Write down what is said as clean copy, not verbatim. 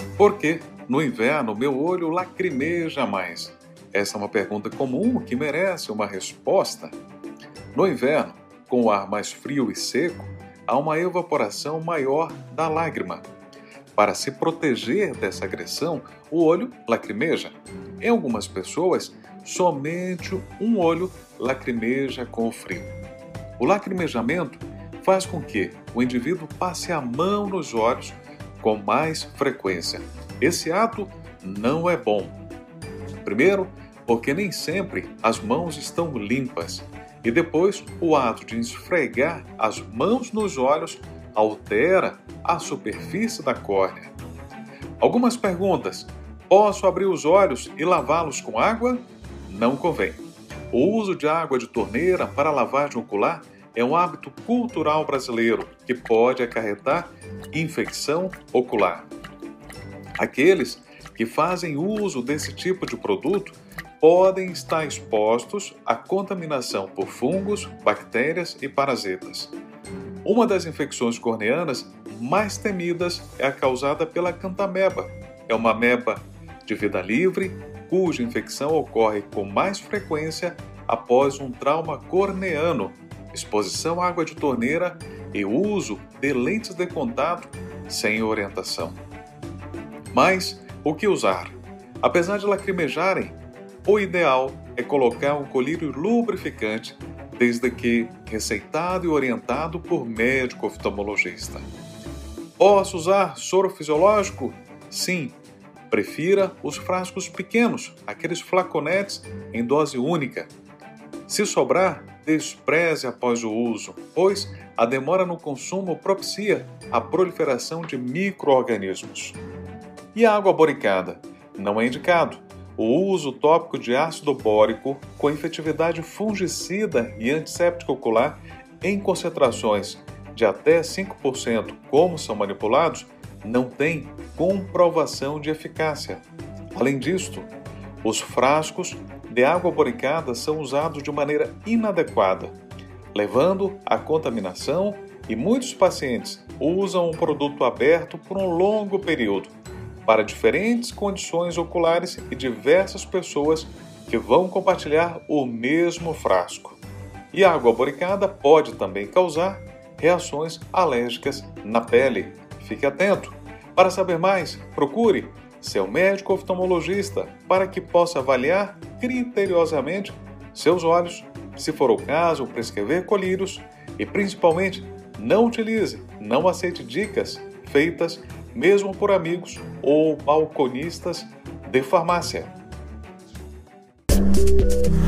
Por que no inverno meu olho lacrimeja mais? Essa é uma pergunta comum que merece uma resposta. No inverno, com o ar mais frio e seco, há uma evaporação maior da lágrima. Para se proteger dessa agressão, o olho lacrimeja. Em algumas pessoas, somente um olho lacrimeja com o frio. O lacrimejamento faz com que o indivíduo passe a mão nos olhos com mais frequência. Esse ato não é bom. Primeiro, porque nem sempre as mãos estão limpas. E depois, o ato de esfregar as mãos nos olhos altera a superfície da córnea. Algumas perguntas. Posso abrir os olhos e lavá-los com água? Não convém. O uso de água de torneira para lavagem ocular é um hábito cultural brasileiro que pode acarretar infecção ocular. Aqueles que fazem uso desse tipo de produto podem estar expostos à contaminação por fungos, bactérias e parasitas. Uma das infecções corneanas mais temidas é a causada pela cantameba. É uma ameba de vida livre, cuja infecção ocorre com mais frequência após um trauma corneano, exposição à água de torneira e uso de lentes de contato sem orientação. Mas o que usar? Apesar de lacrimejarem, o ideal é colocar um colírio lubrificante, desde que receitado e orientado por médico oftalmologista. Posso usar soro fisiológico? Sim. Prefira os frascos pequenos, aqueles flaconetes em dose única. Se sobrar, despreze após o uso, pois a demora no consumo propicia a proliferação de micro-organismos. E a água boricada? Não é indicado. O uso tópico de ácido bórico com efetividade fungicida e antisséptica ocular em concentrações de até 5%, como são manipulados, não tem comprovação de eficácia. Além disto, os frascos de água boricada são usados de maneira inadequada, levando à contaminação, e muitos pacientes usam o produto aberto por um longo período, para diferentes condições oculares e diversas pessoas que vão compartilhar o mesmo frasco. E a água boricada pode também causar reações alérgicas na pele. Fique atento. Para saber mais, procure seu médico oftalmologista para que possa avaliar criteriosamente seus olhos, se for o caso, prescrever colírios e, principalmente, não aceite dicas feitas mesmo por amigos ou balconistas de farmácia.